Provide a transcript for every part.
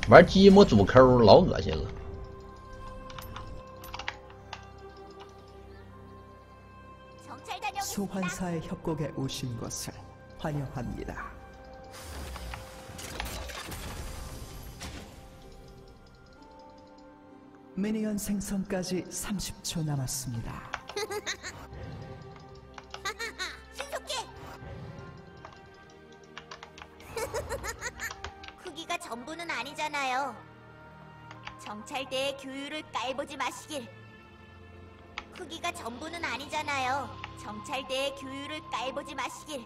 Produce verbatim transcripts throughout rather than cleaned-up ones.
玩积木主抠老恶心了。 소환사의 협곡에 오신 것을 환영합니다. 미니언 생성까지 삼십 초 남았습니다. 신속해! 크기가 전부는 아니잖아요. 정찰대의 교율을 깔보지 마시길. 크기가 전부는 아니잖아요. 정찰대의 교율을 깔보지 마시길.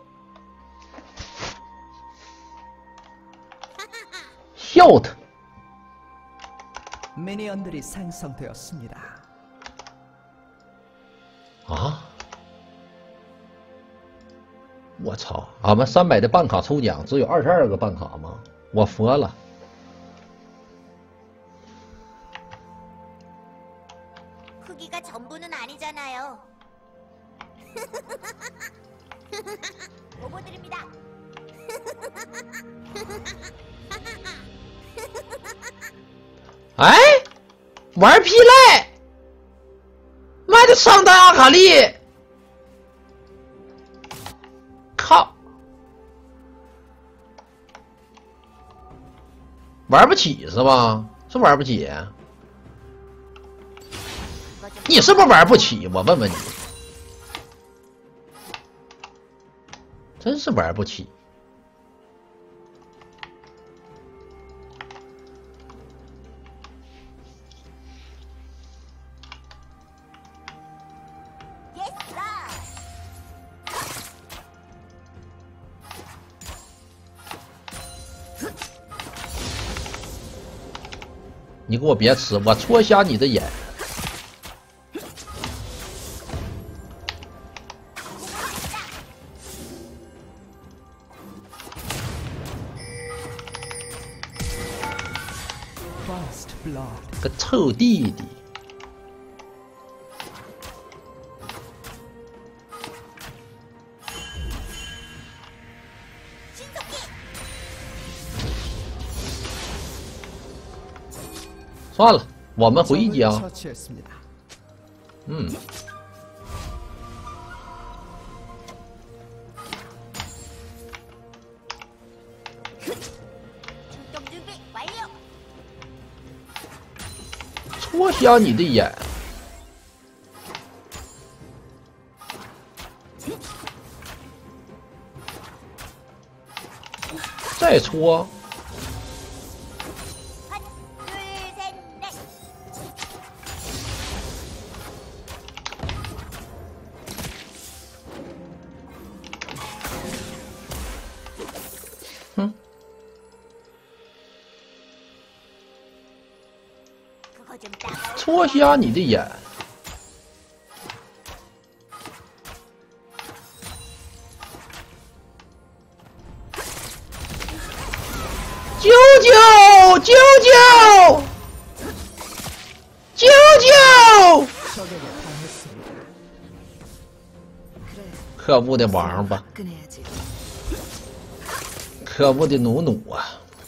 Shoot! 미니언들이 생성되었습니다. 啊！我操！俺们三百的办卡抽奖只有二十二个办卡吗？我服了！ 크기가 전부는 아니잖아요. 보고드립니다. 哎，玩屁赖！妈的，上单阿卡丽！靠！玩不起是吧？是玩不起。你是不是玩不起？我问问你，真是玩不起。 你给我别吃，我戳瞎你的眼！个臭弟弟！算了，我们回家。嗯。戳瞎你的眼！再戳！ 戳瞎你的眼！救救救救救救！可恶的王八！可恶的努努啊！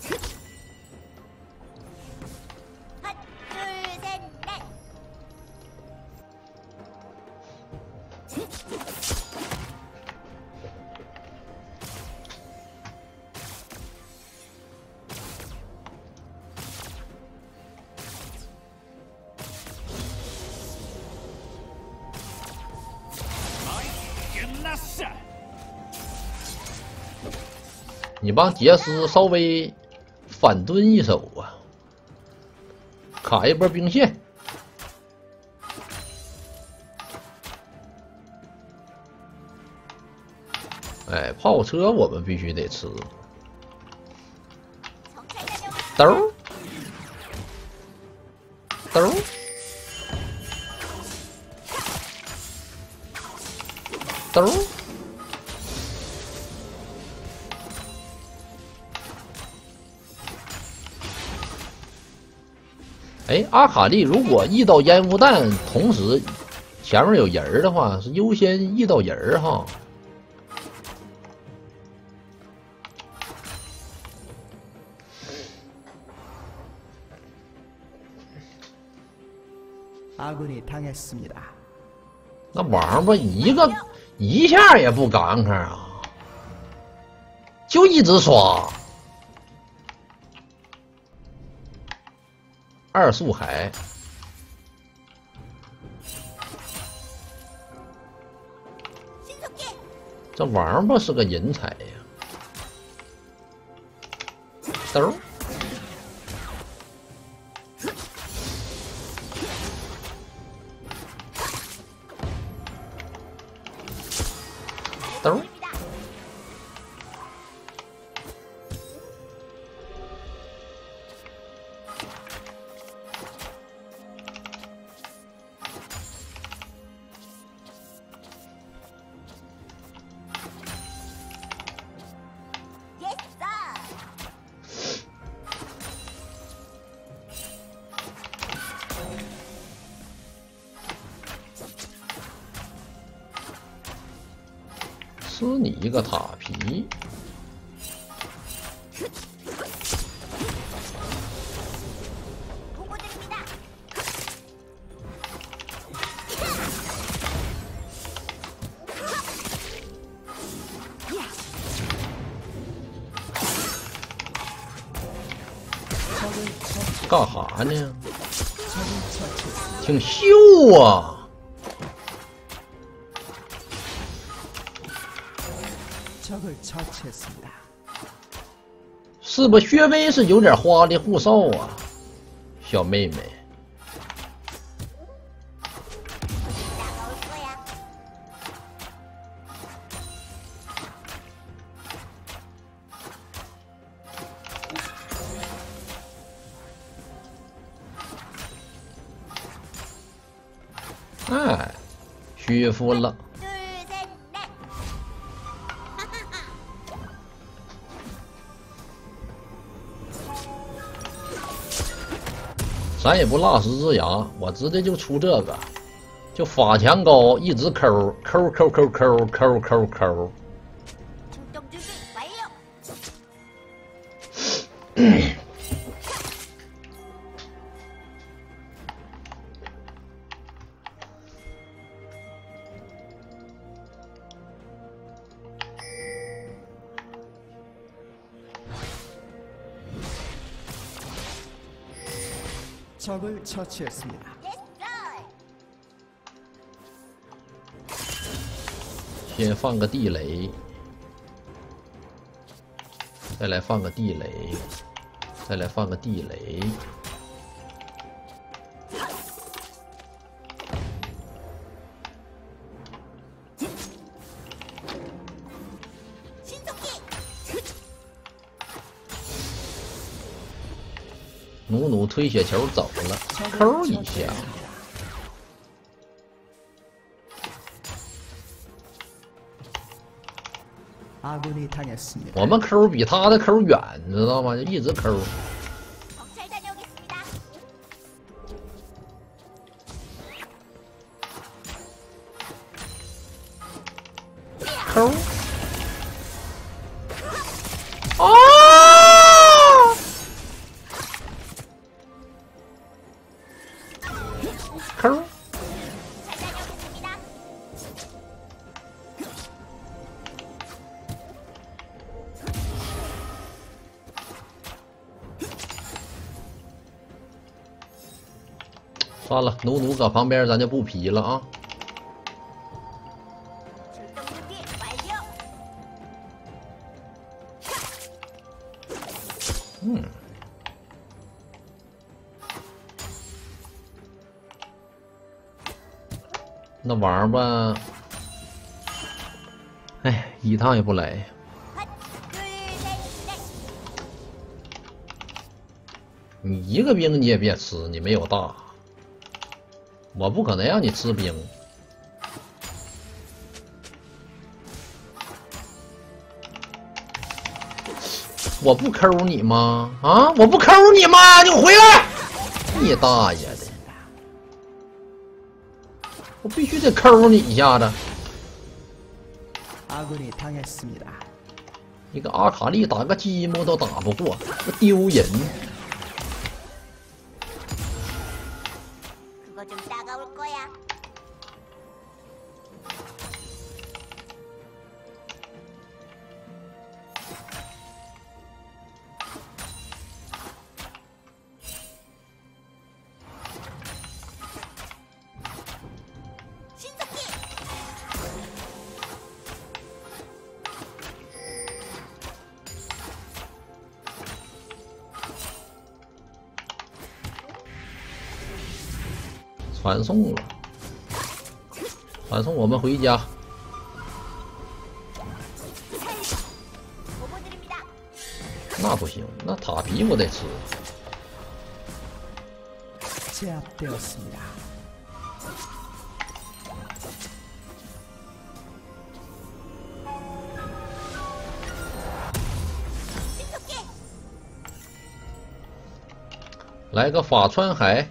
你帮杰斯稍微反蹲一手啊，卡一波兵线。哎，炮车我们必须得吃。兜兜兜。 哎，阿卡丽如果遇到烟雾弹，同时前面有人儿的话，是优先遇到人儿哈。 아군이 당했습니다. 那王八一个一下也不赶看啊，就一直刷。二速海，这王八是个人才呀！兜。 兜，吃你一个塔皮！ 干哈呢？挺秀啊！ 是不薛微是有点花里胡哨啊，小妹妹。哎，屈服了。 咱也不落石之牙，我直接就出这个，就法强高，一直抠抠抠抠抠抠抠抠。 적을 처치했습니다. 先放个地雷，再来放个地雷，再来放个地雷。努努推血球走了，抠一下。 我们抠比他的抠远，知道吗？就一直抠。抠。啊！抠。 算了，努努搁旁边，咱就不皮了啊。嗯，那玩吧，哎，一趟也不来。 你一个兵你也别吃，你没有大。 我不可能让你吃兵，我不抠你吗？啊，我不抠你吗？你回来！你大爷的！我必须得抠你一下子。一个阿卡丽打个积木都打不过，这丢人。 그거 좀 따가워 传送了，传送我们回家。那不行，那塔皮我得吃。 제압되었습니다. 来个法川海，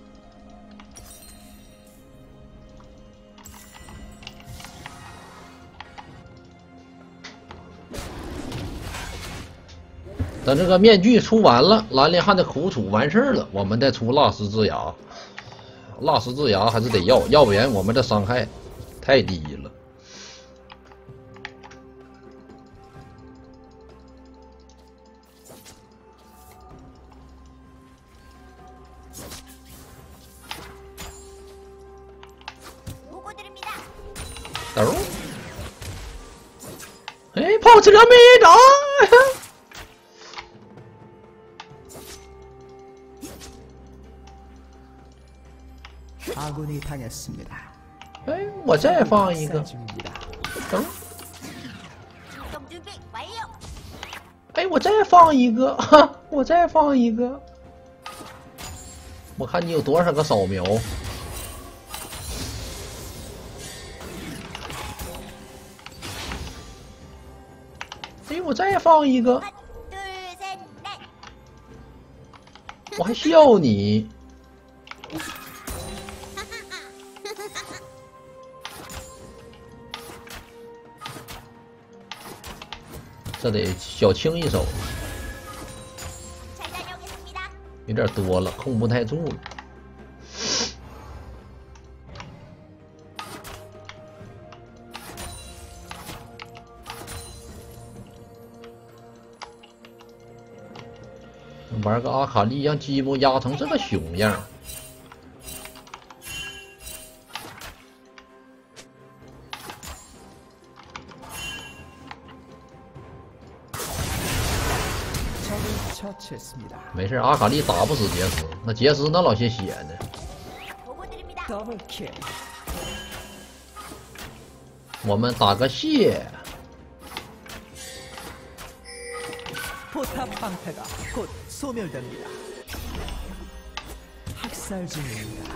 等这个面具出完了，蓝莲汉的苦楚完事儿了，我们再出蜡石之牙。蜡石之牙还是得要，要不然我们的伤害太低了。豆，哎，跑车没着。 아군이 당했습니다. 哎，我再放一个。等。哎，我再放一个，哈，我再放一个。我看你有多少个扫描。哎，我再放一个。我还笑你。 这得小清一手，有点多了，控不太住了。玩个阿卡丽，让基布压成这个熊样。 没事，阿卡丽打不死杰斯，那杰斯那老些血呢。我们打个谢。 포탑 방패가 곧 소멸됩니다. 학살 중입니다.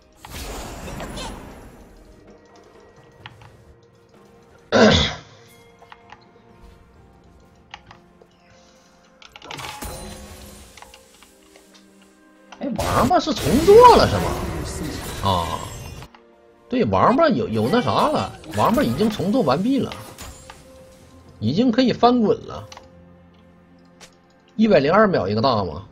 哎，王八是重做了是吗？啊，对，王八有有那啥了，王八已经重做完毕了，已经可以翻滚了。 一百零二秒一个大吗？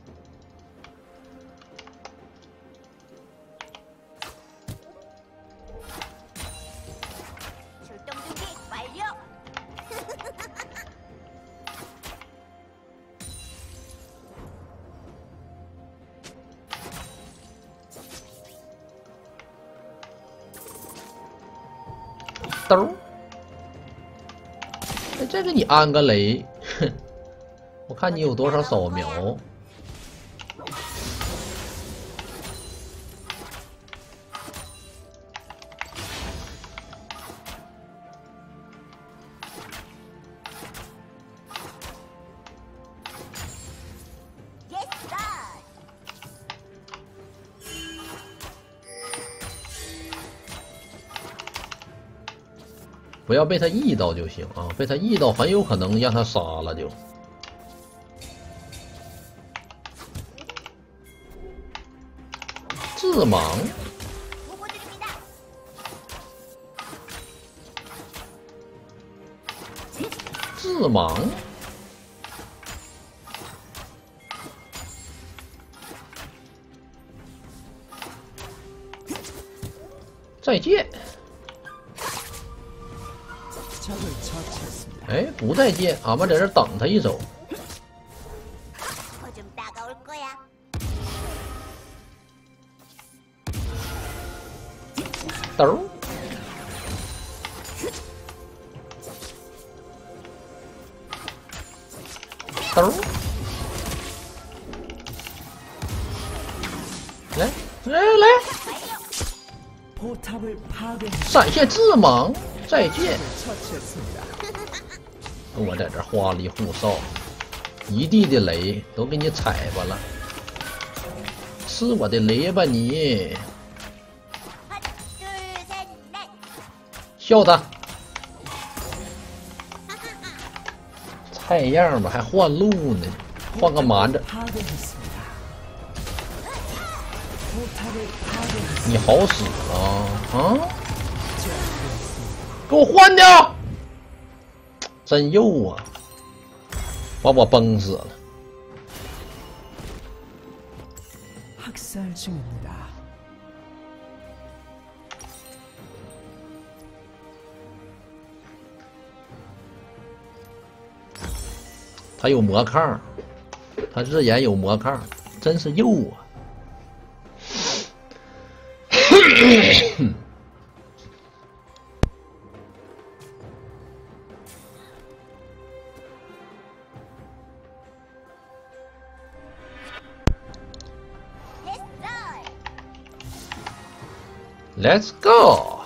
兜，哎，这个你安个雷，哼。 我看你有多少扫描。不要被他 E 到就行啊，被他 E 到很有可能让他杀了就。 自盲，自盲，再见。哎，不再见，俺们在这等他一手。 兜，兜，来来来！ 闪现自猛，再见！ 처치했습니다. 跟我在这花里胡哨，一地的雷都给你踩吧了，吃我的雷吧你！ 笑他，菜样吧，还换路呢，换个蛮子。你好使啊啊！给我换掉！真幼啊，把我崩死了。 학살 중입니다. 他有魔抗，他日眼有魔抗，真是幼啊！Let's go！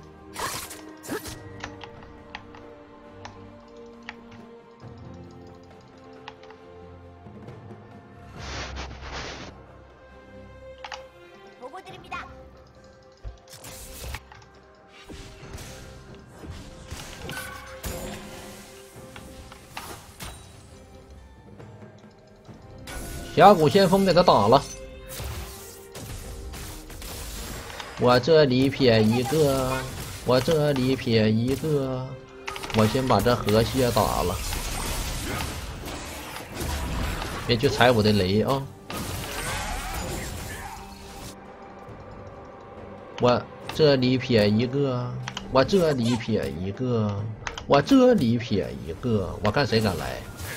峡谷先锋给他打了，我这里撇一个，我这里撇一个，我先把这河蟹打了，别去踩我的雷啊！我这里撇一个，我这里撇一个，我这里撇一个，我看谁敢来。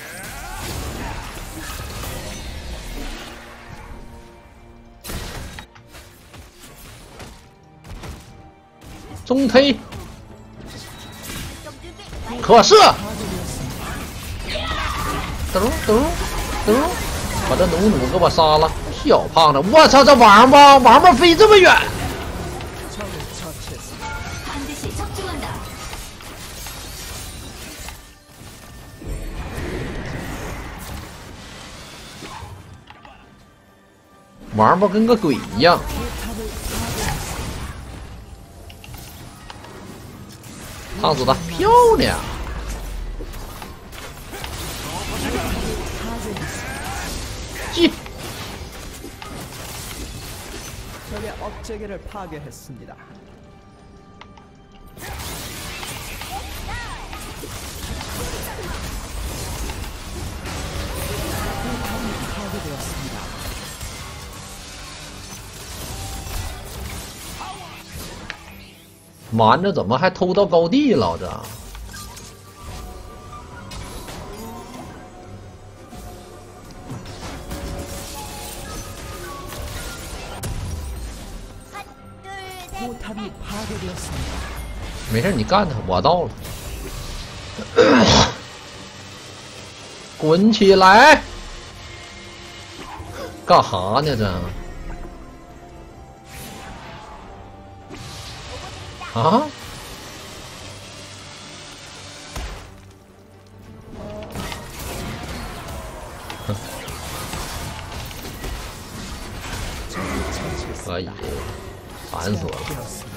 中推，可是，嘟嘟嘟，把这努努给我杀了！小胖子，我操，这王八王八飞这么远！王八跟个鬼一样。 烫死他，漂亮！ 찌! 적의 업체계를 파괴했습니다. 파괴되었습니다. 蛮子怎么还偷到高地了？这没事，你干他，我到了。滚起来！干哈呢？这啊？可以，烦死我了。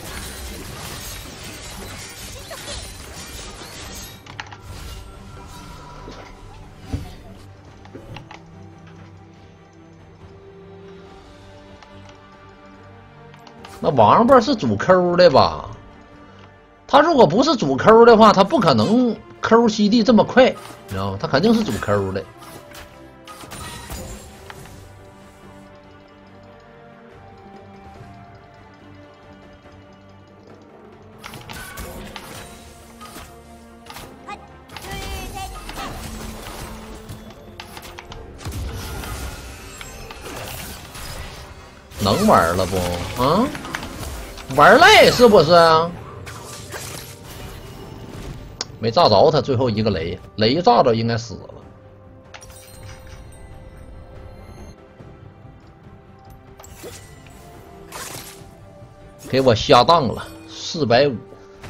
那王八是主 Q 的吧？他如果不是主 Q 的话，他不可能 Q 西地这么快，你知道吗？他肯定是主 Q 的。能玩了不？啊，玩累是不是？没炸着他最后一个雷，雷炸着应该死了。 给我下档了，四百五。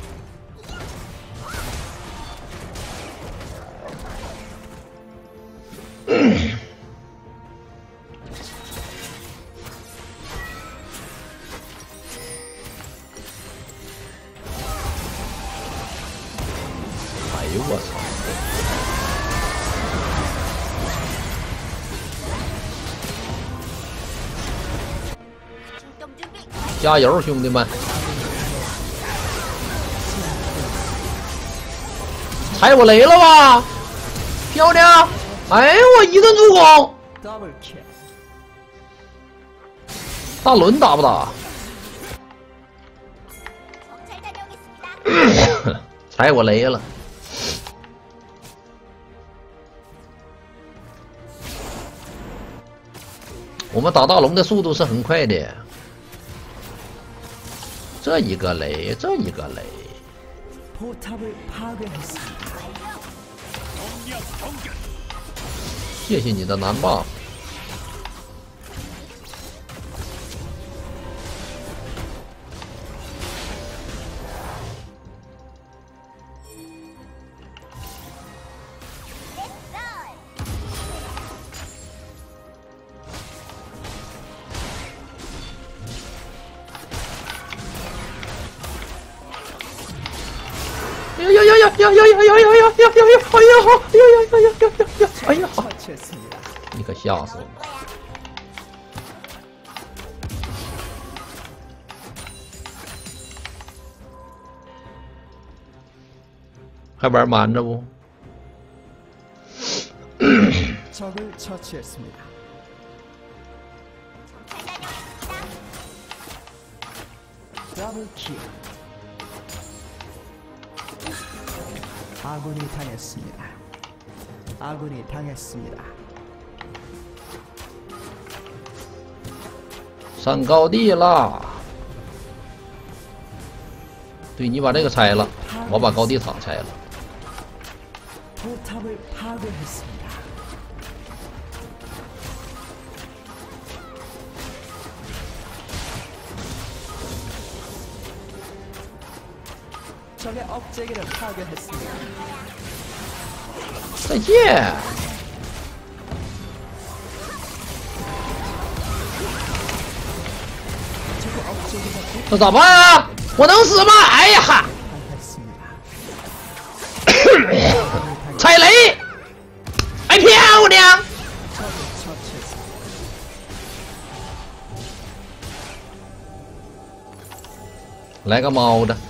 哎呦我操！加油，兄弟们！踩我雷了吧？漂亮！哎，我一顿助攻。大轮打不打？踩我雷了。我们打大龙的速度是很快的。这一个雷，这一个雷。谢谢你的男霸。呀呀呀呀呀呀呀呀呀呀呀呀呀！哎呀！哎呀！哎呀！哎呀！呀呀！哎呀！你可吓死我了！还玩瞒着不？ 적을 처치했습니다. 더블킬. 아군이 당했습니다. 아군이 당했습니다. 上高地了。对，你把这个拆了，我把高地塔拆了。 포탑을 파괴했습니다. 적의 억제기를 파괴했습니다. 再见。这咋办啊？我能死吗？哎呀哈！踩雷！哎，漂亮！来个猫的。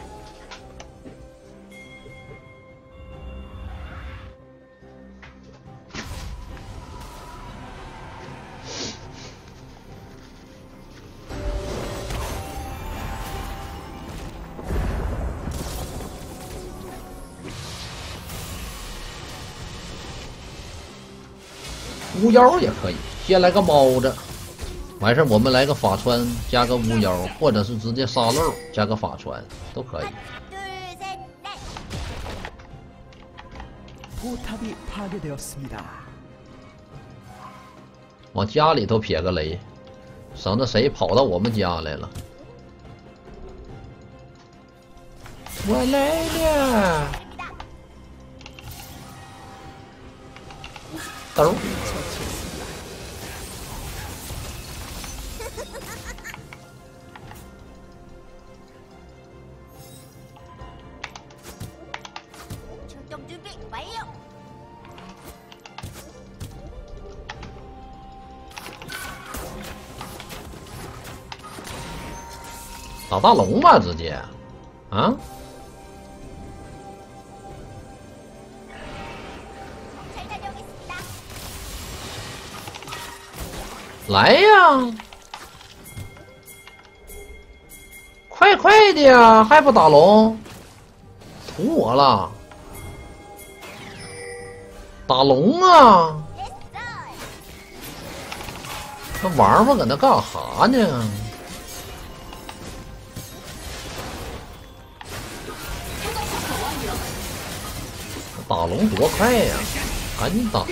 巫妖也可以，先来个猫子，完事我们来个法穿加个巫妖，或者是直接沙漏加个法穿都可以。 포탑이 파괴되었습니다. 往家里头撇个雷，省得谁跑到我们家来了。我来了。 兜。打大龙吧，直接，啊！ 来呀！快快的呀，还不打龙？图我了！打龙啊！这王八搁那干哈呢？打龙多快呀！赶紧打！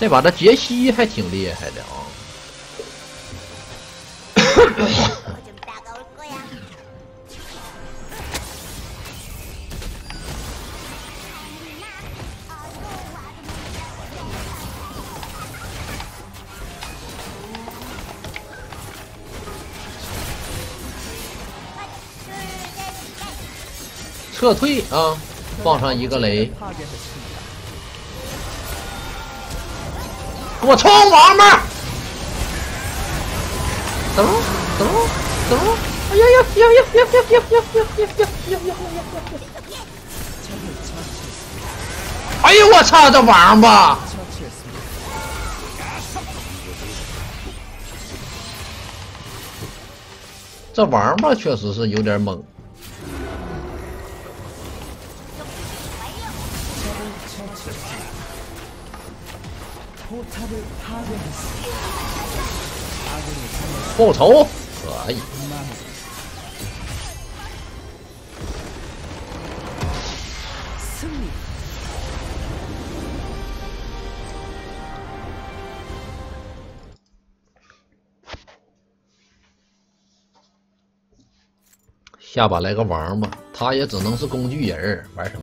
这把这杰西还挺厉害的啊！ 좀 따가울 거야. 둘, 셋, 넷. 撤退啊！放上一个雷， 파괴했습니다. 给我冲王八！走走走！哎呀呀呀呀呀呀呀呀呀呀呀呀呀呀！ 적을 처치했습니다. 哎呦我操，这王八！ 처치했습니다. 这王八确实是有点猛。 적을 처치했습니다. 포탑을 파괴했습니다. 아군이 정말 报仇可以。 마무리. 승리. 下把来个王八，他也只能是工具人，玩什么？